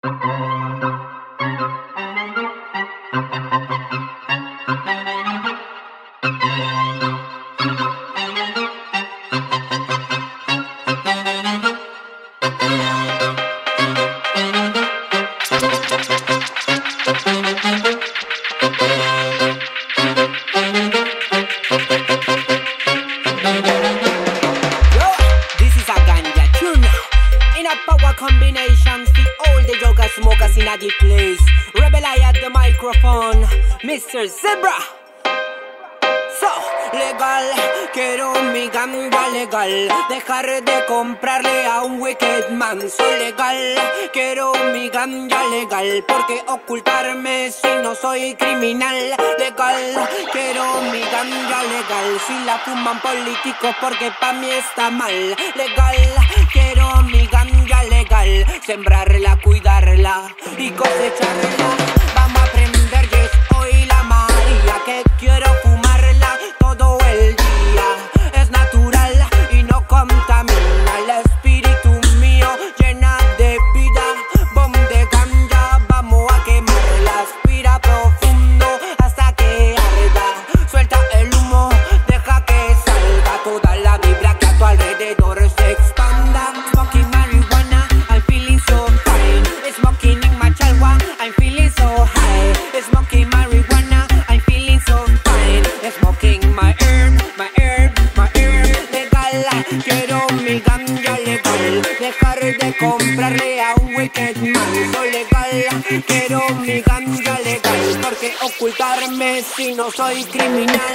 Combinations for all the joker smokers in a the place. Rebel I at the microphone, Mr. Zebra. So, legal, quiero mi ganja legal. Dejar de comprarle a un wicked man. So legal, quiero mi ganja legal. Porque ocultarme si no soy criminal. Legal, quiero mi ganja legal. Si la fuman políticos porque pa' mí está mal. Legal, quiero mi ganja legal. Sembrarla, cuidarla y cosecharla. Vamos a aprender, yes, hoy la María. Que quiero fumarla todo el día. Es natural y no contamina. El espíritu mío llena de vida. Bomb de ganja, vamos a quemarla. Aspira profundo hasta que arda. Suelta el humo, deja que salga toda la vibra que a tu alrededor se expanda. Smoking marijuana, I'm feeling so fine. Smoking in my chalwa, I'm feeling so high. Smoking marijuana, I'm feeling so fine. Smoking my herb, my herb, my herb. Legal, quiero mi ganja legal. Dejar de comprarle a un wicked man. So legal, quiero mi ganja legal. Porque ocultarme si no soy criminal.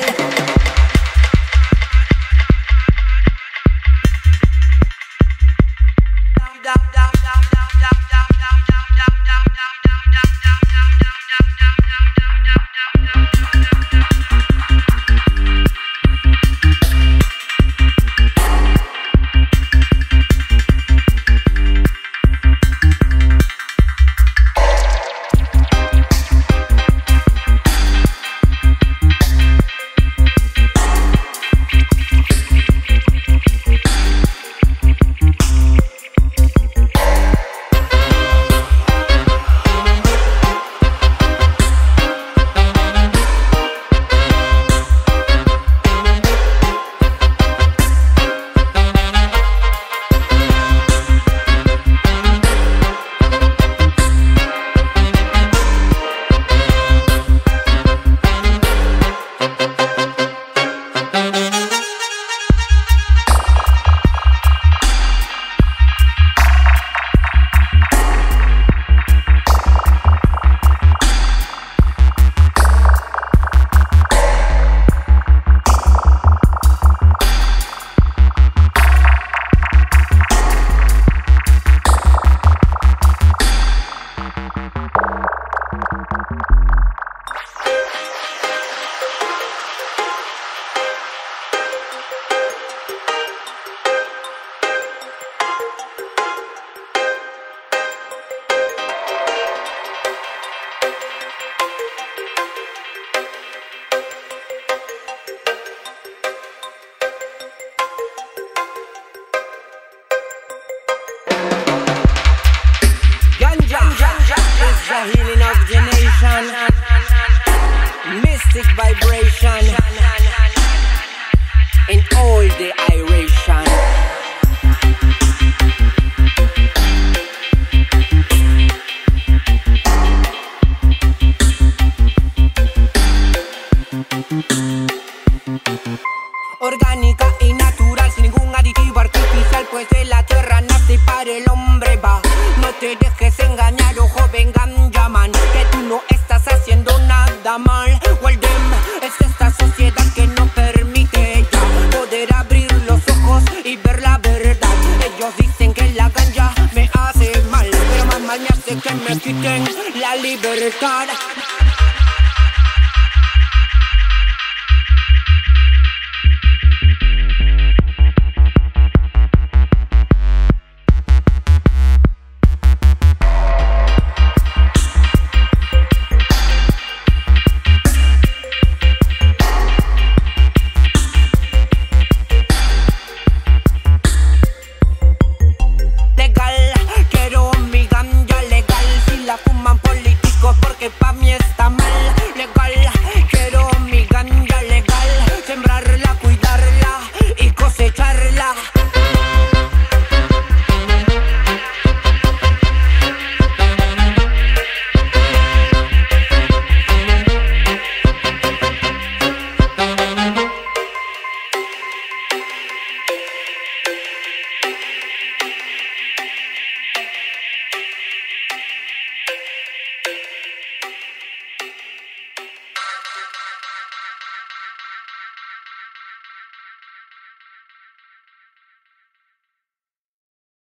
The healing of the nation, mystic vibration in all the iration. Orgánica y natural, sin ningún aditivo artificial, pues de la tierra nace y para el hombre va. No te dejes engañar, oh joven ganjaman, que tú no estás haciendo nada mal. Well, them, es esta sociedad que no permite ya poder abrir los ojos y ver la verdad. Ellos dicen que la ganja me hace mal, pero más mal me hace que me quiten la libertad.